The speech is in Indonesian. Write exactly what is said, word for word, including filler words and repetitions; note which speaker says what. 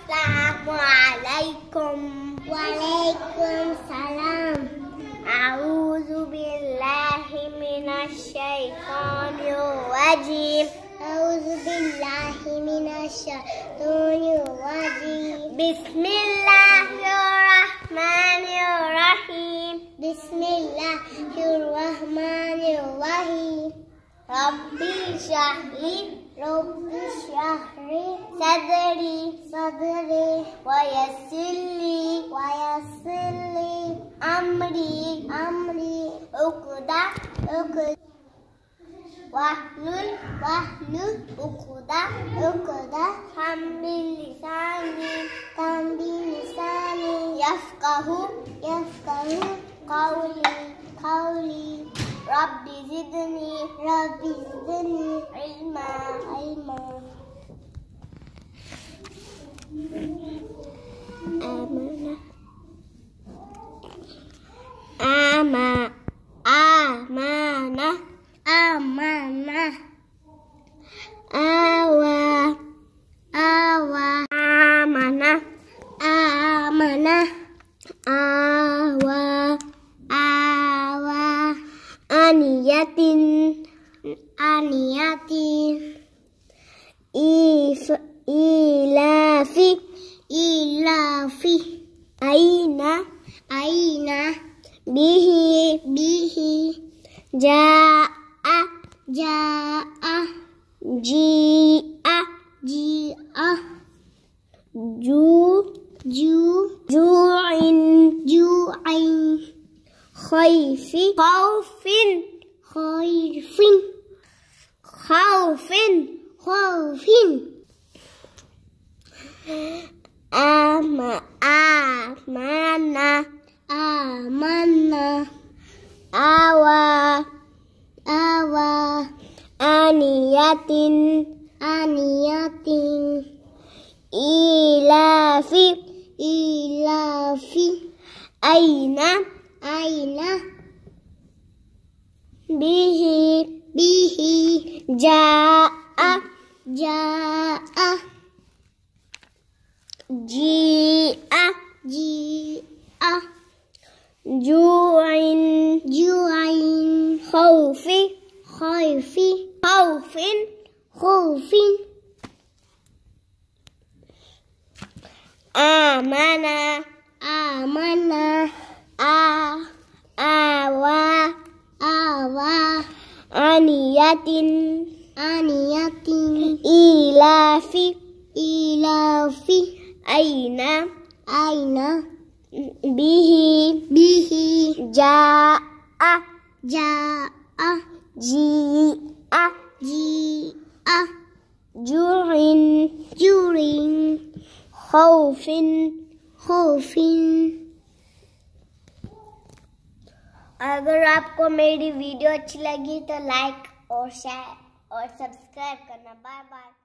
Speaker 1: Assalamualaikum. Waalaikumsalam. A'udzu billahi minasyaitonir rajim. A'udzu billahi minasyaitonir rajim. Bismillahirrahmanirrahim. Bismillahirrahmanirrahim. Rabbi syahli Rabbi syahri sadri sadri wa yassirli wa yassirli amri amri uqda uqda wahlul wahlul uqda uqda hambil lisani hambil lisani yafqahu yafqahu qawli qawli Rabbi zidni Rabbi zidni ilma ilma. Amanah amanah amanah awa awa amanah amanah awa awa aniyatin aniyatin if ilafi ilafi aina aina bihi bihi jaa jaa jia jia ju ju ju'in ju'in khayfi khawfin khayfin khawfin khawfin ama amana amana awa awa aniyatin aniyatin ilafi ilafi aina aina bihi bihi jaa jaa jia jia ju'in ju'in khawfi khawfi khawfin khawfin amana amana a awa awa aniyatin aniyatin ilafi ilafi aina aina bihi bihi jaa jaa jia jia ju'in ju'in khawfin khawfin। अगर आपको मेरी वीडियो अच्छी लगी तो लाइक और शेयर और subscribe करना। Bye bye.